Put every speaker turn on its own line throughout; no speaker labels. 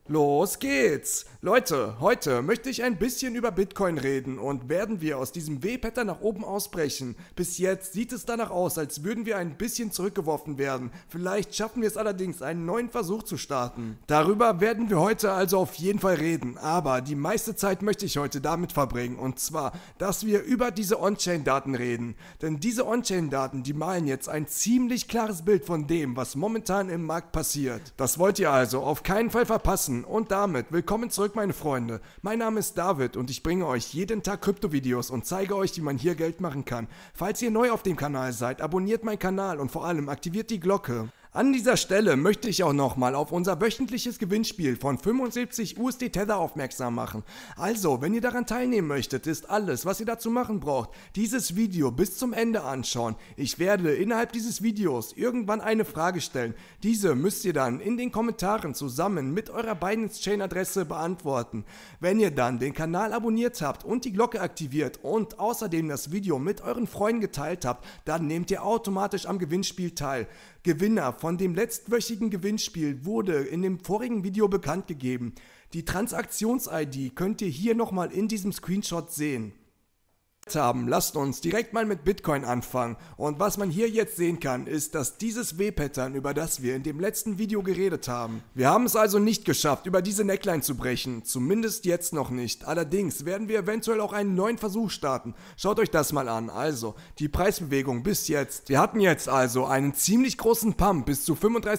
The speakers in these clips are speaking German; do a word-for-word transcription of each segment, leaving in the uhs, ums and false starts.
Los geht's! Leute, heute möchte ich ein bisschen über Bitcoin reden und werden wir aus diesem W-Pattern nach oben ausbrechen. Bis jetzt sieht es danach aus, als würden wir ein bisschen zurückgeworfen werden. Vielleicht schaffen wir es allerdings, einen neuen Versuch zu starten. Darüber werden wir heute also auf jeden Fall reden, aber die meiste Zeit möchte ich heute damit verbringen, und zwar, dass wir über diese On-Chain-Daten reden. Denn diese On-Chain-Daten, die malen jetzt ein ziemlich klares Bild von dem, was momentan im Markt passiert. Das wollt ihr also auf keinen Fall verpassen. Und damit willkommen zurück, meine Freunde. Mein Name ist David und ich bringe euch jeden Tag Krypto-Videos und zeige euch, wie man hier Geld machen kann. Falls ihr neu auf dem Kanal seid, abonniert meinen Kanal und vor allem aktiviert die Glocke. An dieser Stelle möchte ich auch nochmal auf unser wöchentliches Gewinnspiel von fünfundsiebzig U S D Tether aufmerksam machen. Also, wenn ihr daran teilnehmen möchtet, ist alles, was ihr dazu machen braucht, dieses Video bis zum Ende anschauen. Ich werde innerhalb dieses Videos irgendwann eine Frage stellen. Diese müsst ihr dann in den Kommentaren zusammen mit eurer Binance Chain Adresse beantworten. Wenn ihr dann den Kanal abonniert habt und die Glocke aktiviert und außerdem das Video mit euren Freunden geteilt habt, dann nehmt ihr automatisch am Gewinnspiel teil. Gewinner von dem letztwöchigen Gewinnspiel wurde in dem vorigen Video bekannt gegeben. Die Transaktions-I D könnt ihr hier nochmal in diesem Screenshot sehen. Haben. Lasst uns direkt mal mit Bitcoin anfangen, und was man hier jetzt sehen kann, ist, dass dieses W-Pattern, über das wir in dem letzten Video geredet haben, wir haben es also nicht geschafft, über diese Neckline zu brechen, zumindest jetzt noch nicht. Allerdings werden wir eventuell auch einen neuen Versuch starten. Schaut euch das mal an. Also, die Preisbewegung bis jetzt. Wir hatten jetzt also einen ziemlich großen Pump bis zu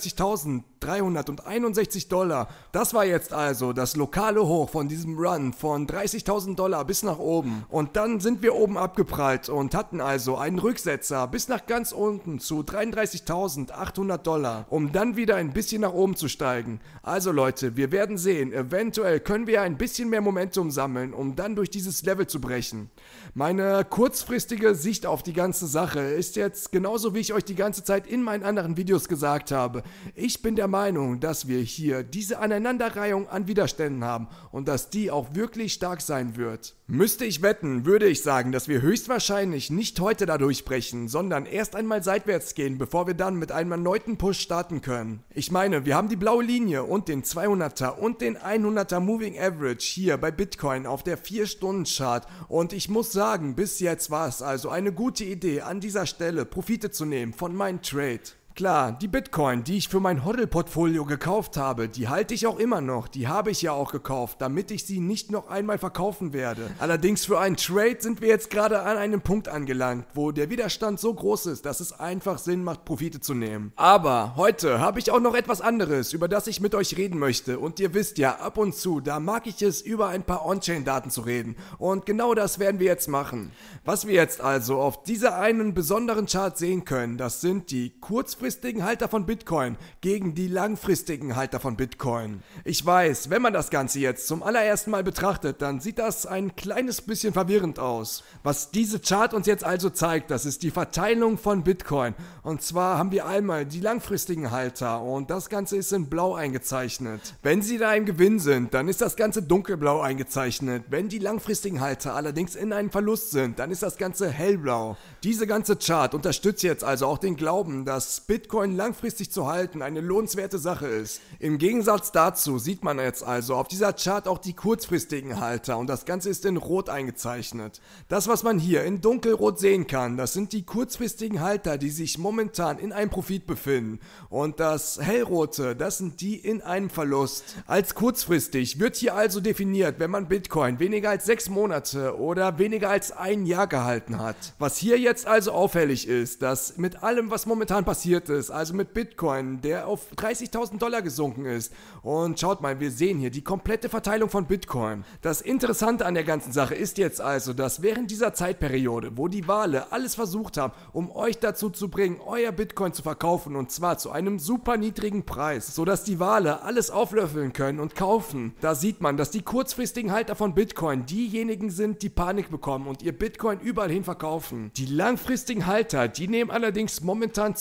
fünfunddreißigtausenddreihunderteinundsechzig Dollar. Das war jetzt also das lokale Hoch von diesem Run von dreißigtausend Dollar bis nach oben, und dann sind wir oben abgeprallt und hatten also einen Rücksetzer bis nach ganz unten zu dreiunddreißigtausendachthundert Dollar, um dann wieder ein bisschen nach oben zu steigen. Also Leute, wir werden sehen, eventuell können wir ein bisschen mehr Momentum sammeln, um dann durch dieses Level zu brechen. Meine kurzfristige Sicht auf die ganze Sache ist jetzt genauso, wie ich euch die ganze Zeit in meinen anderen Videos gesagt habe. Ich bin der Meinung, dass wir hier diese Aneinanderreihung an Widerständen haben und dass die auch wirklich stark sein wird. Müsste ich wetten, würde ich sagen, dass wir höchstwahrscheinlich nicht heute da durchbrechen, sondern erst einmal seitwärts gehen, bevor wir dann mit einem erneuten Push starten können. Ich meine, wir haben die blaue Linie und den zweihunderter und den hunderter Moving Average hier bei Bitcoin auf der vier Stunden Chart, und ich muss sagen, bis jetzt war es also eine gute Idee, an dieser Stelle Profite zu nehmen von meinem Trade. Klar, die Bitcoin, die ich für mein Hodl-Portfolio gekauft habe, die halte ich auch immer noch. Die habe ich ja auch gekauft, damit ich sie nicht noch einmal verkaufen werde. Allerdings für einen Trade sind wir jetzt gerade an einem Punkt angelangt, wo der Widerstand so groß ist, dass es einfach Sinn macht, Profite zu nehmen. Aber heute habe ich auch noch etwas anderes, über das ich mit euch reden möchte. Und ihr wisst ja, ab und zu, da mag ich es, über ein paar On-Chain-Daten zu reden. Und genau das werden wir jetzt machen. Was wir jetzt also auf dieser einen besonderen Chart sehen können, das sind die kurzfristigen Halter von Bitcoin gegen die langfristigen Halter von Bitcoin. Ich weiß, wenn man das Ganze jetzt zum allerersten Mal betrachtet, dann sieht das ein kleines bisschen verwirrend aus. Was diese Chart uns jetzt also zeigt, das ist die Verteilung von Bitcoin. Und zwar haben wir einmal die langfristigen Halter, und das Ganze ist in blau eingezeichnet. Wenn sie da im Gewinn sind, dann ist das Ganze dunkelblau eingezeichnet. Wenn die langfristigen Halter allerdings in einem Verlust sind, dann ist das Ganze hellblau. Diese ganze Chart unterstützt jetzt also auch den Glauben, dass Bitcoin Bitcoin langfristig zu halten eine lohnenswerte Sache ist. Im Gegensatz dazu sieht man jetzt also auf dieser Chart auch die kurzfristigen Halter, und das Ganze ist in Rot eingezeichnet. Das, was man hier in Dunkelrot sehen kann, das sind die kurzfristigen Halter, die sich momentan in einem Profit befinden, und das Hellrote, das sind die in einem Verlust. Als kurzfristig wird hier also definiert, wenn man Bitcoin weniger als sechs Monate oder weniger als ein Jahr gehalten hat. Was hier jetzt also auffällig ist, dass mit allem, was momentan passiert ist, also mit Bitcoin, der auf dreißigtausend Dollar gesunken ist. Und schaut mal, wir sehen hier die komplette Verteilung von Bitcoin. Das Interessante an der ganzen Sache ist jetzt also, dass während dieser Zeitperiode, wo die Wale alles versucht haben, um euch dazu zu bringen, euer Bitcoin zu verkaufen, und zwar zu einem super niedrigen Preis, sodass die Wale alles auflöffeln können und kaufen, da sieht man, dass die kurzfristigen Halter von Bitcoin diejenigen sind, die Panik bekommen und ihr Bitcoin überall hin verkaufen. Die langfristigen Halter, die nehmen allerdings momentan zu. Das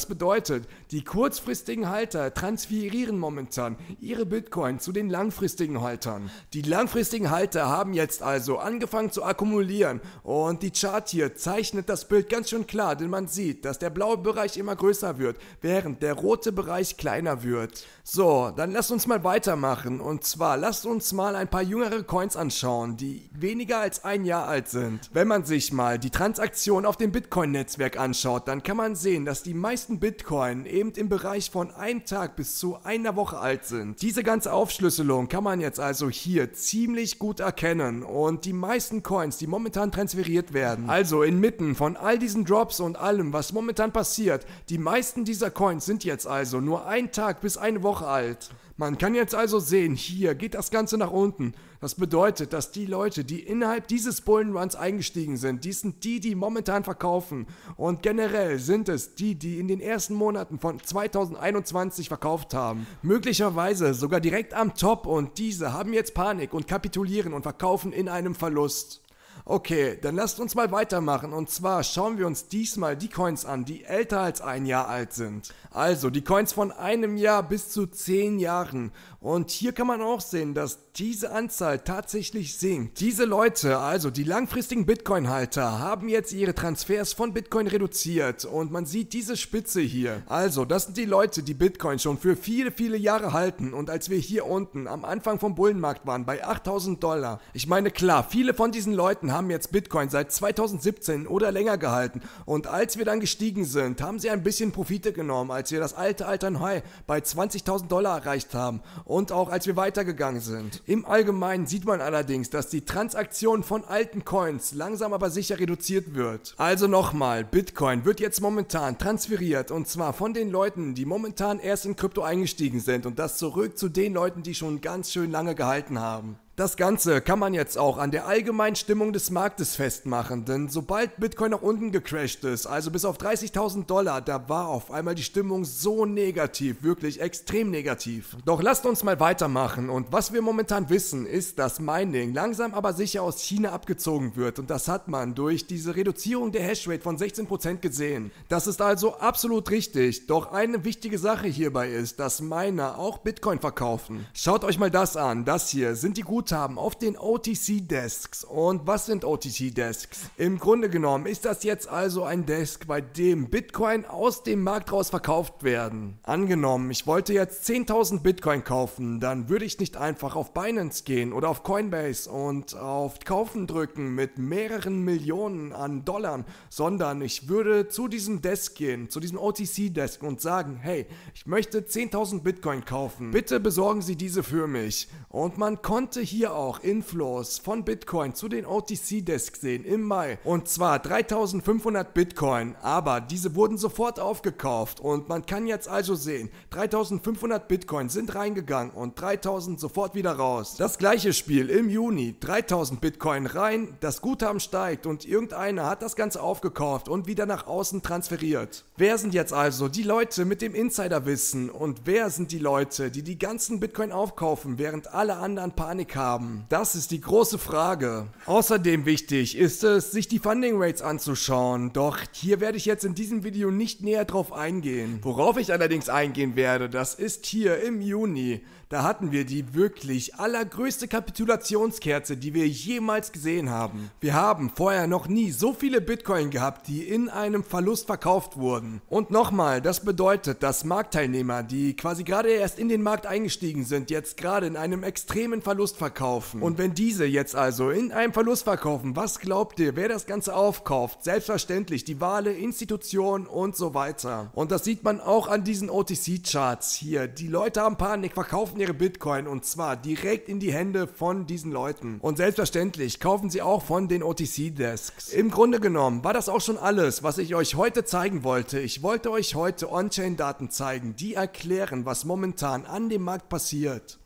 Das bedeutet, die kurzfristigen Halter transferieren momentan ihre Bitcoin zu den langfristigen Haltern. Die langfristigen Halter haben jetzt also angefangen zu akkumulieren und die Chart hier zeichnet das Bild ganz schön klar, denn man sieht, dass der blaue Bereich immer größer wird, während der rote Bereich kleiner wird. So, dann lasst uns mal weitermachen und zwar lasst uns mal ein paar jüngere Coins anschauen, die weniger als ein Jahr alt sind. Wenn man sich mal die Transaktion auf dem Bitcoin-Netzwerk anschaut, dann kann man sehen, dass die meisten Bitcoin eben im Bereich von einem Tag bis zu einer Woche alt sind. Diese ganze Aufschlüsselung kann man jetzt also hier ziemlich gut erkennen und die meisten Coins, die momentan transferiert werden, also inmitten von all diesen Drops und allem, was momentan passiert, die meisten dieser Coins sind jetzt also nur ein Tag bis eine Woche alt. Man kann jetzt also sehen, hier geht das Ganze nach unten. Das bedeutet, dass die Leute, die innerhalb dieses Bullenruns eingestiegen sind, die sind die, die momentan verkaufen. Und generell sind es die, die in den ersten Monaten von zweitausendeinundzwanzig verkauft haben. Möglicherweise sogar direkt am Top und diese haben jetzt Panik und kapitulieren und verkaufen in einem Verlust. Okay, dann lasst uns mal weitermachen und zwar schauen wir uns diesmal die Coins an, die älter als ein Jahr alt sind. Also die Coins von einem Jahr bis zu zehn Jahren. Und hier kann man auch sehen, dass diese Anzahl tatsächlich sinkt. Diese Leute, also die langfristigen Bitcoin-Halter, haben jetzt ihre Transfers von Bitcoin reduziert und man sieht diese Spitze hier. Also das sind die Leute, die Bitcoin schon für viele, viele Jahre halten und als wir hier unten am Anfang vom Bullenmarkt waren bei achttausend Dollar. Ich meine klar, viele von diesen Leuten haben jetzt Bitcoin seit zweitausendsiebzehn oder länger gehalten und als wir dann gestiegen sind, haben sie ein bisschen Profite genommen, als wir das alte All-Time High bei zwanzigtausend Dollar erreicht haben und auch als wir weitergegangen sind. Im Allgemeinen sieht man allerdings, dass die Transaktion von alten Coins langsam aber sicher reduziert wird. Also nochmal, Bitcoin wird jetzt momentan transferiert und zwar von den Leuten, die momentan erst in Krypto eingestiegen sind und das zurück zu den Leuten, die schon ganz schön lange gehalten haben. Das Ganze kann man jetzt auch an der allgemeinen Stimmung des Marktes festmachen, denn sobald Bitcoin nach unten gecrasht ist, also bis auf dreißigtausend Dollar, da war auf einmal die Stimmung so negativ, wirklich extrem negativ. Doch lasst uns mal weitermachen und was wir momentan wissen, ist, dass Mining langsam aber sicher aus China abgezogen wird und das hat man durch diese Reduzierung der Hashrate von sechzehn Prozent gesehen. Das ist also absolut richtig, doch eine wichtige Sache hierbei ist, dass Miner auch Bitcoin verkaufen. Schaut euch mal das an, das hier sind die guten haben auf den O T C-Desks. Und was sind O T C-Desks? Im Grunde genommen ist das jetzt also ein Desk, bei dem Bitcoin aus dem Markt raus verkauft werden. Angenommen, ich wollte jetzt zehntausend Bitcoin kaufen, dann würde ich nicht einfach auf Binance gehen oder auf Coinbase und auf Kaufen drücken mit mehreren Millionen an Dollar, sondern ich würde zu diesem Desk gehen, zu diesem O T C-Desk und sagen, hey, ich möchte zehntausend Bitcoin kaufen. Bitte besorgen Sie diese für mich. Und man konnte hier auch Inflows von Bitcoin zu den O T C-Desks sehen im Mai. Und zwar dreitausendfünfhundert Bitcoin, aber diese wurden sofort aufgekauft und man kann jetzt also sehen, dreitausendfünfhundert Bitcoin sind reingegangen und dreitausend sofort wieder raus. Das gleiche Spiel im Juni, dreitausend Bitcoin rein, das Guthaben steigt und irgendeiner hat das Ganze aufgekauft und wieder nach außen transferiert. Wer sind jetzt also die Leute mit dem Insiderwissen und wer sind die Leute, die die ganzen Bitcoin aufkaufen, während alle anderen Panik haben? Haben. Das ist die große Frage. Außerdem wichtig ist es, sich die Funding Rates anzuschauen, doch hier werde ich jetzt in diesem Video nicht näher drauf eingehen. Worauf ich allerdings eingehen werde, das ist hier im Juni. Da hatten wir die wirklich allergrößte Kapitulationskerze, die wir jemals gesehen haben. Wir haben vorher noch nie so viele Bitcoin gehabt, die in einem Verlust verkauft wurden. Und nochmal, das bedeutet, dass Marktteilnehmer, die quasi gerade erst in den Markt eingestiegen sind, jetzt gerade in einem extremen Verlust verkaufen. Und wenn diese jetzt also in einem Verlust verkaufen, was glaubt ihr, wer das Ganze aufkauft? Selbstverständlich die Wale, Institutionen und so weiter. Und das sieht man auch an diesen O T C-Charts hier. Die Leute haben Panik, verkaufen ihre Bitcoin und zwar direkt in die Hände von diesen Leuten. Und selbstverständlich kaufen sie auch von den O T C-Desks. Im Grunde genommen war das auch schon alles, was ich euch heute zeigen wollte. Ich wollte euch heute On-Chain-Daten zeigen, die erklären, was momentan an dem Markt passiert.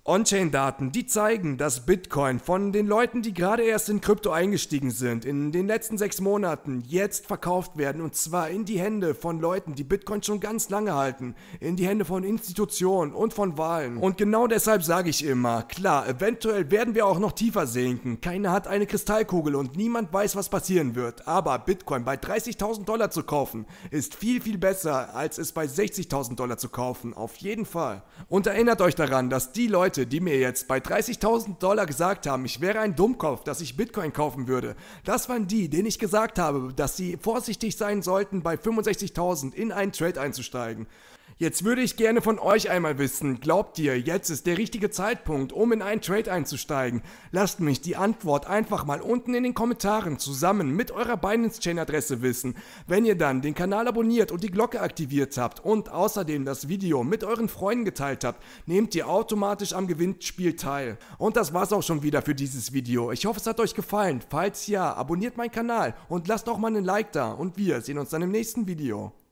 On-Chain-Daten, die zeigen, dass Bitcoin von den Leuten, die gerade erst in Krypto eingestiegen sind, in den letzten sechs Monaten jetzt verkauft werden, und zwar in die Hände von Leuten, die Bitcoin schon ganz lange halten, in die Hände von Institutionen und von Wahlen. Und genau deshalb sage ich immer, klar, eventuell werden wir auch noch tiefer sinken. Keiner hat eine Kristallkugel und niemand weiß, was passieren wird. Aber Bitcoin bei dreißigtausend Dollar zu kaufen, ist viel, viel besser, als es bei sechzigtausend Dollar zu kaufen. Auf jeden Fall. Und erinnert euch daran, dass die Leute, die mir jetzt bei dreißigtausend Dollar gesagt haben, ich wäre ein Dummkopf, dass ich Bitcoin kaufen würde, das waren die, denen ich gesagt habe, dass sie vorsichtig sein sollten, bei fünfundsechzigtausend in einen Trade einzusteigen. Jetzt würde ich gerne von euch einmal wissen, glaubt ihr, jetzt ist der richtige Zeitpunkt, um in einen Trade einzusteigen? Lasst mich die Antwort einfach mal unten in den Kommentaren zusammen mit eurer Binance-Chain-Adresse wissen. Wenn ihr dann den Kanal abonniert und die Glocke aktiviert habt und außerdem das Video mit euren Freunden geteilt habt, nehmt ihr automatisch am Gewinnspiel teil. Und das war's auch schon wieder für dieses Video. Ich hoffe, es hat euch gefallen. Falls ja, abonniert meinen Kanal und lasst auch mal einen Like da und wir sehen uns dann im nächsten Video.